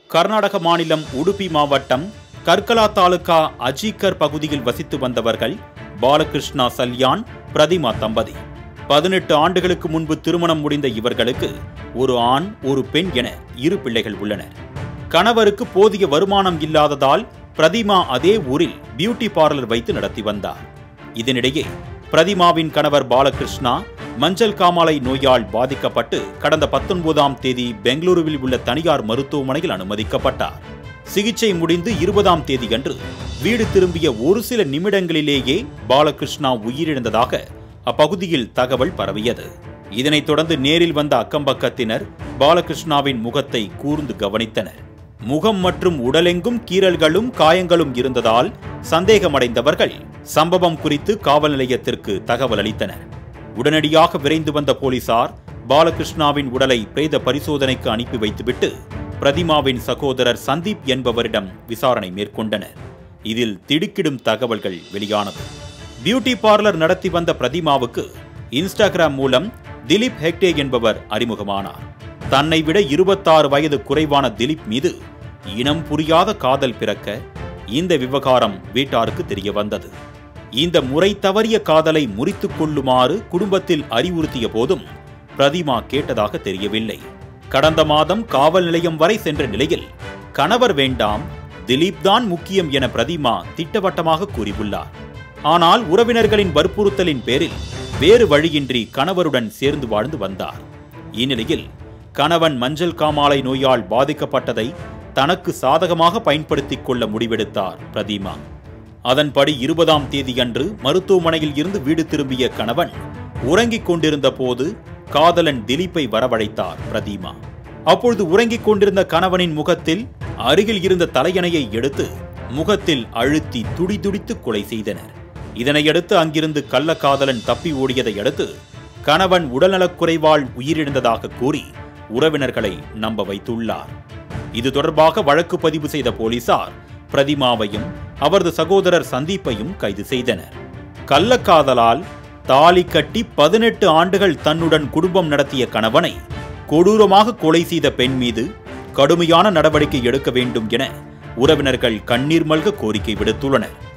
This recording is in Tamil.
கர்நாடக மாநிலம் உடுப்பி மாவட்டம் கர்கலா தாலுகா அஜிகர் பகுதியில் வசித்து வந்தவர்கள் பாலகிருஷ்ணா சல்யான் பிரதிமா தம்பதி. 18 ஆண்டுகளுக்கு முன்பு திருமணம் முடிந்த இவர்களுக்கு ஒரு ஆண் ஒரு பெண் என 2 பிள்ளைகள் உள்ளனர். கணவருக்கு போதிய வருமானம் இல்லாததால் பிரதிமா அதே ஊரில் பியூட்டி பார்லர் வைத்து நடத்தி வந்தார். இதனிடையே பிரதிமாவின் கணவர் பாலகிருஷ்ணா மஞ்சள் காமாலை நோயால் பாதிக்கப்பட்டு கடந்த 19ஆம் தேதி பெங்களூருவில் உள்ள தனியார் மருத்துவமனையில் அனுமதிக்கப்பட்டார். சிகிச்சை முடிந்து 20ஆம் தேதியன்று வீடு திரும்பிய ஒரு சில நிமிடங்களிலேயே பாலகிருஷ்ணா உயிரிழந்ததாக அப்பகுதியில் தகவல் பரவியது. இதனைத் தொடர்ந்து நேரில் வந்த அக்கம்பக்கத்தினர் பாலகிருஷ்ணாவின் முகத்தை கூர்ந்து கவனித்தனர். முகம் மற்றும் உடலெங்கும் கீறல்களும் காயங்களும் இருந்ததால் சந்தேகமடைந்தவர்கள் சம்பவம் குறித்து காவல் நிலையத்திற்கு தகவல் அளித்தனர். உடனடியாக விரைந்து வந்த போலீசார் பாலகிருஷ்ணாவின் உடலை பிரேத பரிசோதனைக்கு அனுப்பி வைத்துவிட்டு பிரதிமாவின் சகோதரர் சந்தீப் என்பவரிடம் விசாரணை மேற்கொண்டனர். இதில் திடுக்கிடும் தகவல்கள் வெளியானது. பியூட்டி பார்லர் நடத்தி வந்த பிரதிமாவுக்கு இன்ஸ்டாகிராம் மூலம் திலீப் ஹெக்டே என்பவர் அறிமுகமானார். தன்னை விட 26 வயது குறைவான திலீப் மீது இனம் புரியாத காதல் பிறக்க இந்த விவகாரம் வீட்டாருக்கு தெரிய வந்தது. இந்த முறை தவறிய காதலை முறித்துக் கொள்ளுமாறு குடும்பத்தில் அறிவுறுத்திய போதும் பிரதிமா கேட்டதாக தெரியவில்லை. கடந்த மாதம் காவல் நிலையம் வரை சென்ற நிலையில் கணவர் வேண்டாம், திலீப் தான் முக்கியம் என பிரதிமா திட்டவட்டமாக கூறியுள்ளார். ஆனால் உறவினர்களின் வற்புறுத்தலின் பேரில் வேறு வழியின்றி கணவருடன் சேர்ந்து வாழ்ந்து வந்தார். இந்நிலையில் கணவன் மஞ்சள் காமாலை நோயால் பாதிக்கப்பட்டதை தனக்கு சாதகமாக பயன்படுத்திக் கொள்ள முடிவெடுத்தார் பிரதிமா. அதன்படி 20ஆம் தேதியன்று மருத்துவமனையில் இருந்து வீடு திரும்பிய கணவன் உறங்கிக் கொண்டிருந்த போது காதலன் திலீப்பை வரவழைத்தார் பிரதிமா. அப்பொழுது உறங்கிக் கொண்டிருந்த கணவனின் முகத்தில் அருகில் இருந்த தலையணையை எடுத்து முகத்தில் அழுத்தி துடிதுடித்து கொலை செய்தனர். இதனையடுத்து அங்கிருந்து கள்ளக்காதலன் தப்பி ஓடியதை அடுத்து கணவன் உடல்நலக்குறைவால் உயிரிழந்ததாக கூறி உறவினர்களை நம்ப வைத்துள்ளார். இது தொடர்பாக வழக்கு பதிவு செய்த போலீசார் பிரதிமாவையும் அவரது சகோதரர் சந்தீப்பையும் கைது செய்தனர். கள்ளக்காதலால் தாலி கட்டி 18 ஆண்டுகள் தன்னுடன் குடும்பம் நடத்திய கணவனை கொடூரமாக கொலை செய்த பெண் மீது கடுமையான நடவடிக்கை எடுக்க வேண்டும் என உறவினர்கள் கண்ணீர் மல்க கோரிக்கை விடுத்துள்ளனர்.